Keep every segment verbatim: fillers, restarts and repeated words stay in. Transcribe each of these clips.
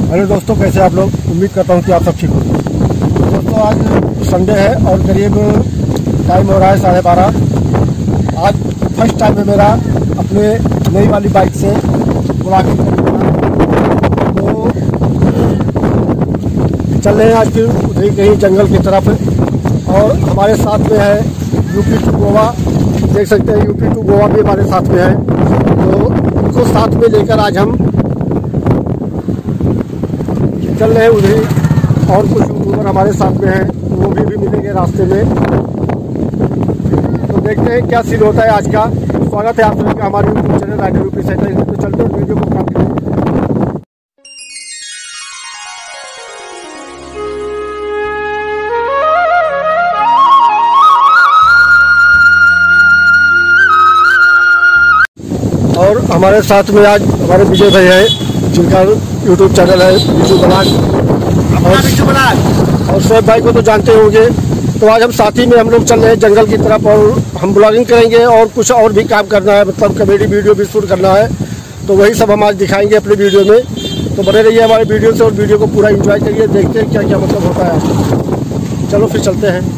Hello दोस्तों, कैसे आप लोग? उम्मीद करता हूँ कि आप सब ठीक हो। दोस्तों आज संडे है और करीब टाइम हो रहा है साढ़े बारह। आज फर्स्ट टाइम है मेरा अपने नई वाली बाइक से ब्लॉगिंग करना। तो चल रहे हैं आज फिर उधर कहीं जंगल की तरफ, और हमारे साथ में है यूपी टू गोवा। देख सकते हैं यूपी टू गोवा भी हमारे साथ में है, तो उनको साथ में लेकर आज हम चल रहे हैं उधर। और कुछ यूट्यूबर हमारे साथ में हैं, तो वो भी, भी मिलेंगे रास्ते में। तो देखते हैं क्या सीन होता है आज का। स्वागत है आप सभी का हमारे YouTube channel rider UP centre. तो चलते हैं वीडियो को काफी और हमारे साथ में आज हमारे विजय भाई हैं, जिनका यूट्यूब चैनल है बिजू ब्लॉग। और, और शोएब भाई को तो जानते होंगे। तो आज हम साथी में हम लोग चल रहे हैं जंगल की तरफ, और हम ब्लॉगिंग करेंगे और कुछ और भी काम करना है, मतलब कॉमेडी वीडियो भी शूट करना है। तो वही सब हम आज दिखाएंगे अपने वीडियो में। तो बने रहिए हमारे वीडियो से और वीडियो को पूरा एंजॉय करिए। देखते हैं क्या क्या मतलब होता है। चलो फिर चलते हैं।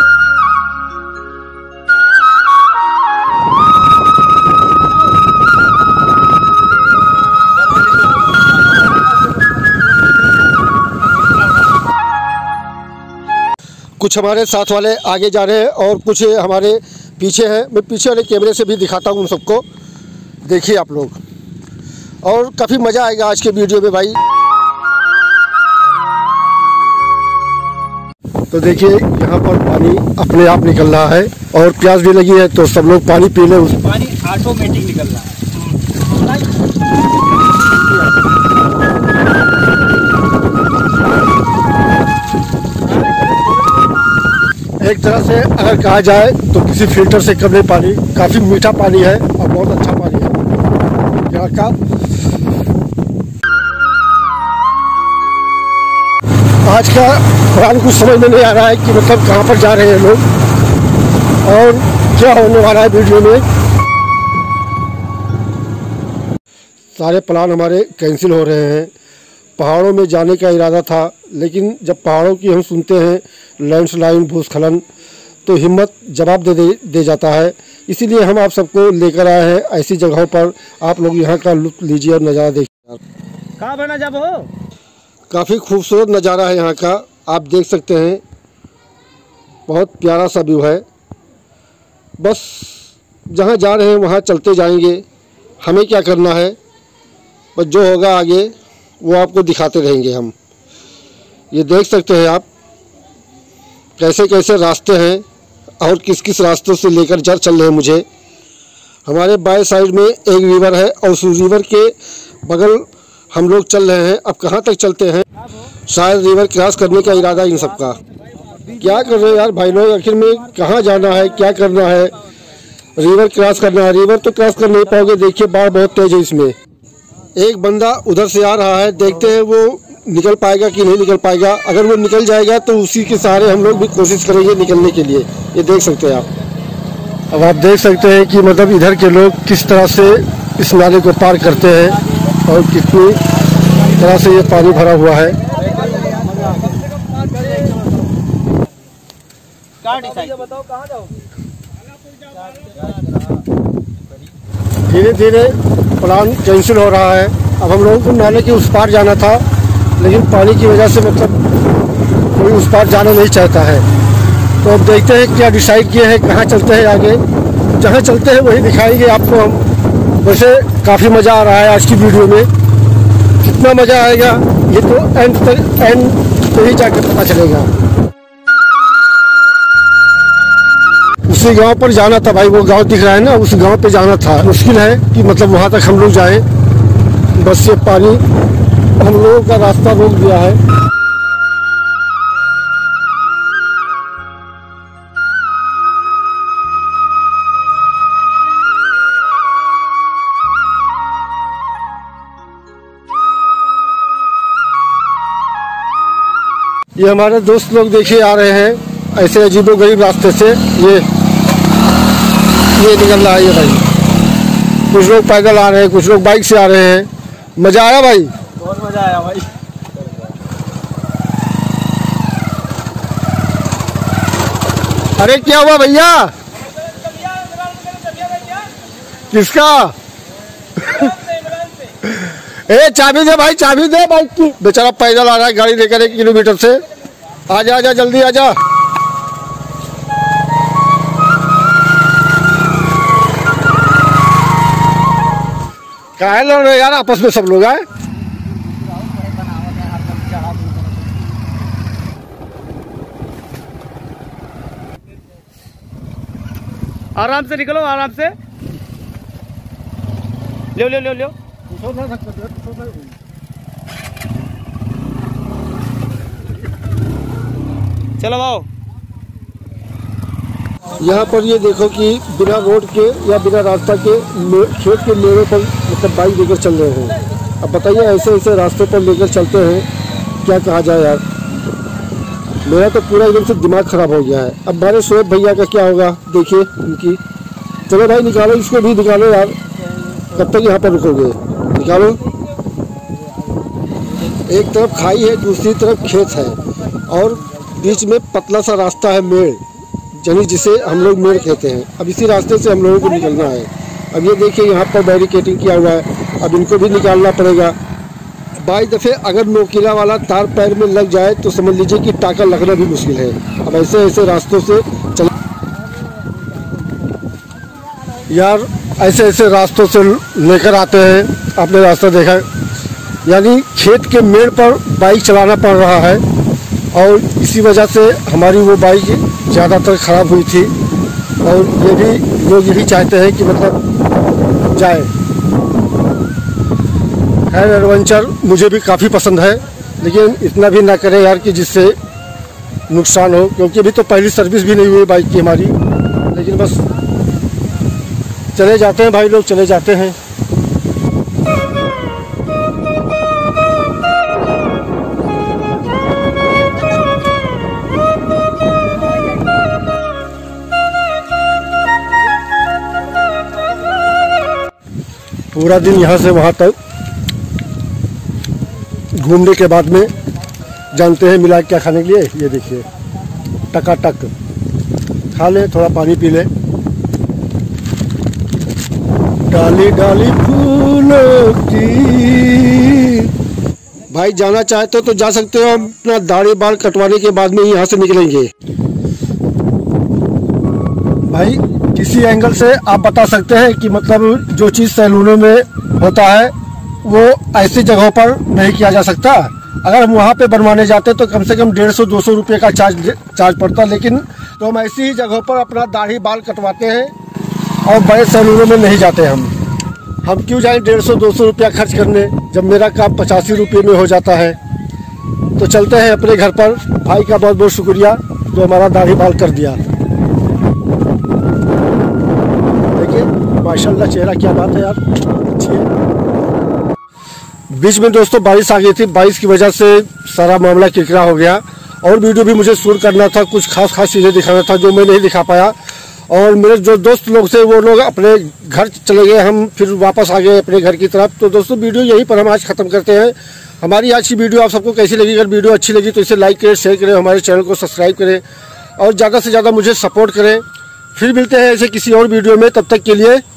कुछ हमारे साथ वाले आगे जा रहे हैं और कुछ हमारे पीछे हैं। मैं पीछे वाले कैमरे से भी दिखाता हूँ उन सबको, देखिए आप लोग। और काफ़ी मज़ा आएगा आज के वीडियो में भाई। तो देखिए यहाँ पर पानी अपने आप निकल रहा है और प्यास भी लगी है, तो सब लोग पानी पी लें। उस पानी ऑटोमेटिक निकल रहा है। एक तरह से अगर कहा जाए तो किसी फिल्टर से कम नहीं पानी, काफ़ी मीठा पानी है और बहुत अच्छा पानी है यहाँ का। आज का प्लान कुछ समझ में नहीं आ रहा है कि मतलब कहाँ पर जा रहे हैं लोग और क्या होने वाला है वीडियो में। सारे प्लान हमारे कैंसिल हो रहे हैं। पहाड़ों में जाने का इरादा था, लेकिन जब पहाड़ों की हम सुनते हैं लैंडस्लाइड, भूस्खलन, तो हिम्मत जवाब दे, दे दे जाता है। इसीलिए हम आप सबको लेकर आए हैं ऐसी जगहों पर। आप लोग यहाँ का लुत्फ लीजिए और नज़ारा देखिए। कहाँ बना जब हो? काफ़ी खूबसूरत नज़ारा है यहाँ का, आप देख सकते हैं। बहुत प्यारा सा व्यू है। बस जहाँ जा रहे हैं वहाँ चलते जाएंगे। हमें क्या करना है, बस जो होगा आगे वो आपको दिखाते रहेंगे हम। ये देख सकते हैं आप कैसे कैसे रास्ते हैं और किस किस रास्तों से लेकर जा चल रहे हैं मुझे। हमारे बाएं साइड में एक रिवर है और उस रिवर के बगल हम लोग चल रहे हैं। अब कहाँ तक चलते हैं, शायद रिवर क्रॉस करने का इरादा इन सबका। क्या कर रहे हैं यार भाई लोग, आखिर में कहाँ जाना है, क्या करना है? रिवर क्रॉस करना है। रिवर तो क्रॉस कर नहीं पाओगे, देखिए बाढ़ बहुत तेज है इसमें। एक बंदा उधर से आ रहा है, देखते हैं वो निकल पाएगा कि नहीं निकल पाएगा। अगर वो निकल जाएगा तो उसी के सहारे हम लोग भी कोशिश करेंगे निकलने के लिए। ये देख सकते हैं आप। अब आप देख सकते हैं कि मतलब इधर के लोग किस तरह से इस नाले को पार करते हैं और कितनी तरह से ये पानी भरा हुआ है। धीरे धीरे प्लान कैंसिल हो रहा है। अब हम लोगों को नाले के उस पार जाना था, लेकिन पानी की वजह से मतलब कोई उस पार जाना नहीं चाहता है। तो अब देखते हैं क्या डिसाइड किए हैं, कहाँ चलते हैं आगे। जहाँ चलते हैं वही दिखाएंगे आपको हम। वैसे काफ़ी मज़ा आ रहा है आज की वीडियो में। कितना मज़ा आएगा ये तो एंड तक एंड पे ही जाकर पता चलेगा। उसी गांव पर जाना था भाई, वो गांव दिख रहा है ना, उस गांव पे जाना था। मुश्किल है कि मतलब वहाँ तक हम लोग जाएं। बस ये पानी हम लोगों का रास्ता रोक दिया है। ये हमारे दोस्त लोग देखिए आ रहे हैं ऐसे अजीबोगरीब रास्ते से। ये ये निकल रहा है ये भाई। कुछ लोग पैदल आ रहे हैं, कुछ लोग बाइक से आ रहे हैं। मज़ा आया भाई? बहुत मज़ा आया भाई। अरे क्या हुआ भैया? किसका? ए चाबी दे भाई, चाबी दे बाइक की। बेचारा पैदल आ रहा है गाड़ी लेकर एक किलोमीटर से। आजा आजा जल्दी आजा। काहे लड़ रहे यार आपस में सब लोग आए? आराम से निकलो, आराम से। ले ले ले ले चलो आओ। यहाँ पर ये देखो कि बिना रोड के या बिना रास्ता के खेत के मेड़े पर मतलब बाइक लेकर चल रहे हैं। अब बताइए ऐसे ऐसे रास्ते पर लेकर चलते हैं, क्या कहा जाए यार। मेरा तो पूरा एकदम से दिमाग खराब हो गया है। अब हमारे शोएब भैया का क्या होगा देखिए उनकी। चलो भाई निकालो इसको भी, निकालो यार, कब तक यहाँ पर रुकोगे? निकालो। एक तरफ खाई है, दूसरी तरफ खेत है और बीच में पतला सा रास्ता है, मेड़, यानी जिसे हम लोग मेड़ कहते हैं। अब इसी रास्ते से हम लोगों को निकलना है। अब ये देखिए यहाँ पर बैरिकेटिंग किया हुआ है, अब इनको भी निकालना पड़ेगा। बाई दफ़े अगर नोकीला वाला तार पैर में लग जाए तो समझ लीजिए कि टाका लगना भी मुश्किल है। अब ऐसे ऐसे रास्तों से चल यार, ऐसे ऐसे रास्तों से लेकर आते हैं। आपने रास्ता देखा, यानी खेत के मेड़ पर बाइक चलाना पड़ रहा है और इसी वजह से हमारी वो बाइक ज़्यादातर ख़राब हुई थी। और ये भी लोग यही चाहते हैं कि मतलब जाए। खैर एडवेंचर मुझे भी काफ़ी पसंद है, लेकिन इतना भी ना करें यार कि जिससे नुकसान हो, क्योंकि अभी तो पहली सर्विस भी नहीं हुई बाइक की हमारी। लेकिन बस चले जाते हैं भाई लोग, चले जाते हैं। पूरा दिन यहाँ से वहाँ तक घूमने के बाद में जानते हैं मिला क्या खाने के लिए। ये देखिए टकाटक खा ले, थोड़ा पानी पी ले। डाली डाली फूलों की। भाई जाना चाहते हो तो जा सकते हो, हम अपना दाढ़ी बाल कटवाने के बाद में यहाँ से निकलेंगे। भाई किसी एंगल से आप बता सकते हैं कि मतलब जो चीज़ सैलूनों में होता है वो ऐसी जगहों पर नहीं किया जा सकता। अगर हम वहाँ पे बनवाने जाते तो कम से कम डेढ़ सौ दो सौ रुपये का चार्ज चार्ज पड़ता, लेकिन तो हम ऐसी ही जगहों पर अपना दाढ़ी बाल कटवाते हैं और बड़े सैलूनों में नहीं जाते। हम हम क्यों जाएं डेढ़ सौ दो सौ रुपया खर्च करने, जब मेरा काम पचासी रुपये में हो जाता है। तो चलते हैं अपने घर पर। भाई का बहुत बहुत शुक्रिया जो हमारा दाढ़ी बाल कर दिया। देखिए माशाल्लाह चेहरा, क्या बात है यार, अच्छी है। बीच में दोस्तों बारिश आ गई थी, बारिश की वजह से सारा मामला किरकिरा हो गया और वीडियो भी मुझे शूट करना था, कुछ खास खास चीज़ें दिखाना था जो मैं नहीं दिखा पाया। और मेरे जो दोस्त लोग थे वो लोग अपने घर चले गए, हम फिर वापस आ गए अपने घर की तरफ। तो दोस्तों वीडियो यहीं पर हम आज ख़त्म करते हैं। हमारी आज की वीडियो आप सबको कैसी लगी? अगर वीडियो अच्छी लगी तो इसे लाइक करें, शेयर करें, हमारे चैनल को सब्सक्राइब करें और ज़्यादा से ज़्यादा मुझे सपोर्ट करें। फिर मिलते हैं ऐसे किसी और वीडियो में, तब तक के लिए